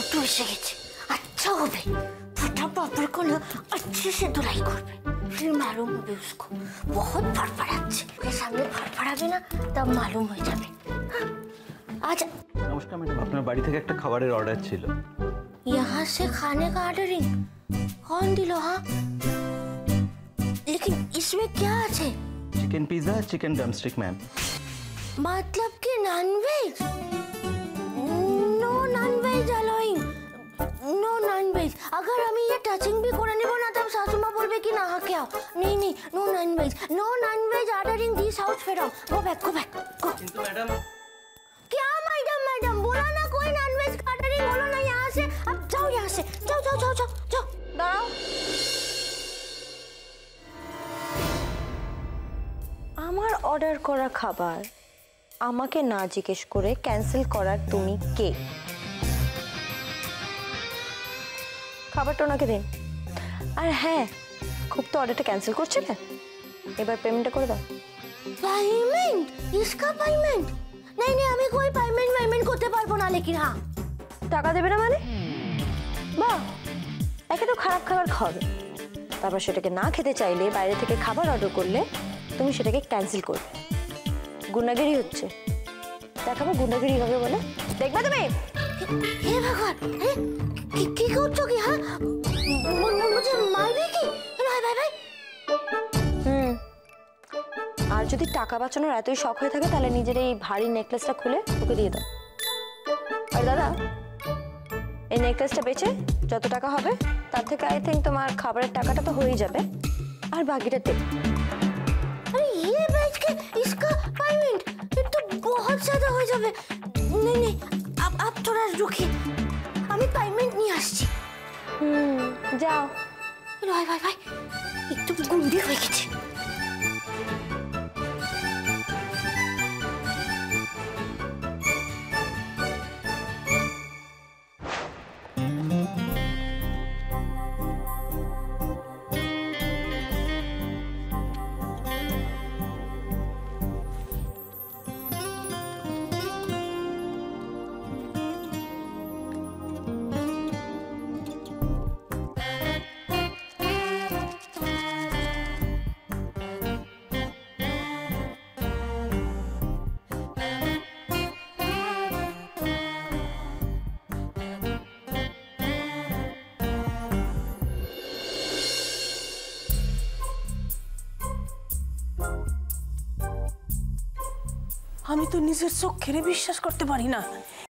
একটু এসে গেছে, अच्छा होबे, फटा पापड़ को ना अच्छे से धुलाई करबे, फिर मालूम होबे उसको बहुत फड़फड़ाচ্ছে, उसके सामने फड़फड़ाবে না तब मालूम हो जाবে। आज नमस्कार मैडम, আপনার বাড়ি থেকে একটা খাবারের অর্ডার ছিল। यहाँ से खाने का ऑर्डरिंग कौन दिलो? हाँ, लेकिन इसमें क्या है? Chicken pizza, chicken drumstick ma'am. मतलब कि nonveg? No nonveg allowing, no nonveg. अगर हम ये टचिंग भी करे नेबो ना तब सासू माँ बोलबे कि ना हाँ क्या? नहीं नहीं, no nonveg, no nonveg ordering this house from. Go back go. किंतु मैडम क्या मैडम मैडम बोला ना, कोई नॉनवेज का ऑर्डरिंग बोलो ना यहाँ से। अब जाओ यहाँ से, जाओ जाओ जाओ जाओ जाओ, दाঁড়াও। আমার অর্ডার করা খাবার আমাকে না জিজ্ঞেস করে ক্যান্সেল করার তুমি কে? খাবারটা ওনাকে দিন। আর হ্যাঁ, খুব তো অর্ডারটা ক্যান্সেল করছিলে, এবার পেমেন্টটা করে দাও। পেমেন্ট? इसका পেমেন্ট? नहीं नहीं, আমি कोई পেমেন্ট করতে পারবো না। लेकिन हाँ, টাকা দেবে না মানে? বাহ, একে তো খারাপ খাবার খাবে, তারপর সেটাকে না খেতে চাইলে বাইরে থেকে খাবার অর্ডার করলে তুমি সেটাকে ক্যান্সেল করবে। গুন্ডাগিরি হচ্ছে, দেখাবো গুন্ডাগিরি হবে বলে, দেখবে তুমি। হে ভগবান, কি করছো কি? হ্যাঁ, মুঝে মারবে কি? ভাই ভাই ভাই। আর যদি টাকা বাঁচানোর এতই শখ হয়ে থাকে তাহলে নিজের এই ভারী নেকলেসটা খুলে ওকে দিয়ে দাও। আর দাদা, এই নেকলেসটা বেচে যত টাকা হবে তার থেকে আই থিঙ্ক তোমার খাবারের টাকাটা তো হয়েই যাবে, আর বাকিটা দেবে। अरे ये बेच के इसका पेमेंट ये तो बहुत ज्यादा हो जावे। नहीं नहीं, अब थोड़ा रुकिए, আমি পেমেন্ট নিয়ে আসছি। যাও। ভাই ভাই ভাই, একটু গুন্ডি হয়ে গেছে। আমি তো নিজের চোখেরে বিশ্বাস করতে পারি না,